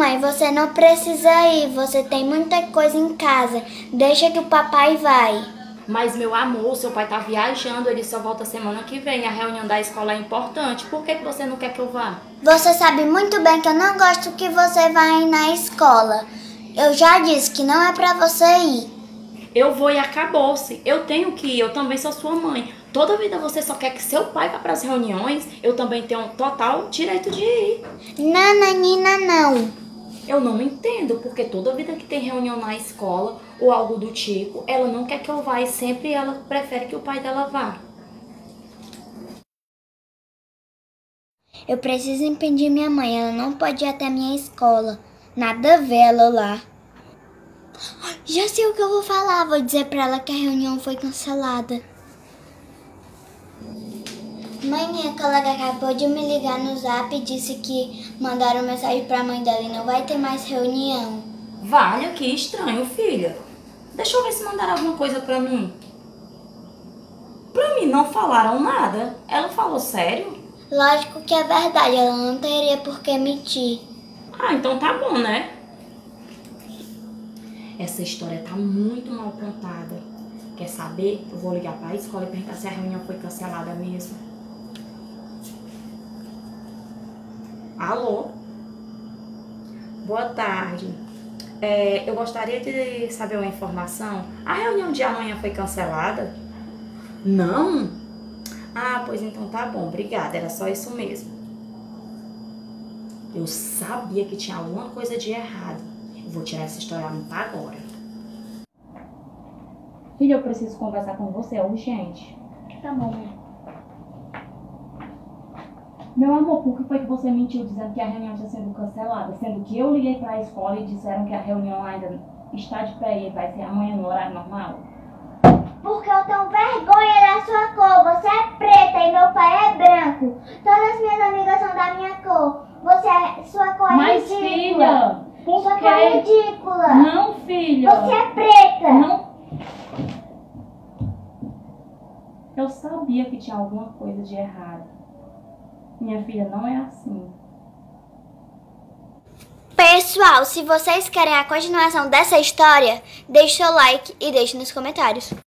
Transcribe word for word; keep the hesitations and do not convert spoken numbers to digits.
Mãe, você não precisa ir, você tem muita coisa em casa. Deixa que o papai vai. Mas, meu amor, seu pai tá viajando, ele só volta semana que vem. A reunião da escola é importante. Por que que você não quer que eu vá? Você sabe muito bem que eu não gosto que você vá ir na escola. Eu já disse que não é pra você ir. Eu vou e acabou-se. Eu tenho que ir, eu também sou sua mãe. Toda vida você só quer que seu pai vá pras reuniões, eu também tenho total direito de ir. Nananina, não. Eu não entendo, porque toda vida que tem reunião na escola ou algo do tipo, ela não quer que eu vá e sempre ela prefere que o pai dela vá. Eu preciso impedir minha mãe, ela não pode ir até minha escola. Nada a ver ela lá. Já sei o que eu vou falar, vou dizer pra ela que a reunião foi cancelada. Mãe, minha colega acabou de me ligar no zap e disse que mandaram mensagem pra mãe dela e não vai ter mais reunião. Valha, que estranho, filha. Deixa eu ver se mandaram alguma coisa pra mim. Pra mim não falaram nada. Ela falou sério? Lógico que é verdade, ela não teria por que mentir. Ah, então tá bom, né? Essa história tá muito mal contada. Quer saber? Eu vou ligar pra escola e perguntar se a reunião foi cancelada mesmo. Alô? Boa tarde. É, eu gostaria de saber uma informação. A reunião de amanhã foi cancelada? Não? Ah, pois então tá bom. Obrigada. Era só isso mesmo. Eu sabia que tinha alguma coisa de errado. Eu vou tirar essa história limpa agora. Filha, eu preciso conversar com você, é urgente. Tá bom, mãe. Meu amor, por que foi que você mentiu dizendo que a reunião está sendo cancelada? Sendo que eu liguei para a escola e disseram que a reunião ainda está de pé e vai ser amanhã no horário normal? Porque eu tenho vergonha da sua cor. Você é preta e meu pai é branco. Todas as minhas amigas são da minha cor. Você é, sua cor é Mas, ridícula. filha, por sua quê? cor é ridícula. Não, filha. Você é preta. Não. Eu sabia que tinha alguma coisa de errado. Minha filha não é assim. Pessoal, se vocês querem a continuação dessa história, deixe seu like e deixe nos comentários.